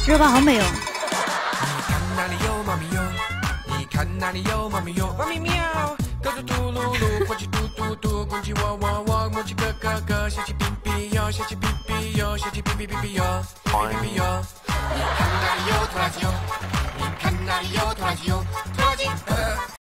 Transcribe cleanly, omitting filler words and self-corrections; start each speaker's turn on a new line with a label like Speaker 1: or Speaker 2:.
Speaker 1: 这把好美哦。
Speaker 2: 你看那里有猫咪哟，你看那里有猫咪哟，猫咪喵，狗子嘟噜噜，火鸡嘟嘟嘟，公鸡喔喔喔，母鸡咯咯咯，小鸡哔哔哟，小鸡哔哔哟，小鸡哔哔哔哔哟，哔哔哔哔哟。你看那里有拖拉机哟，你看那里有拖拉机哟，拖拉机。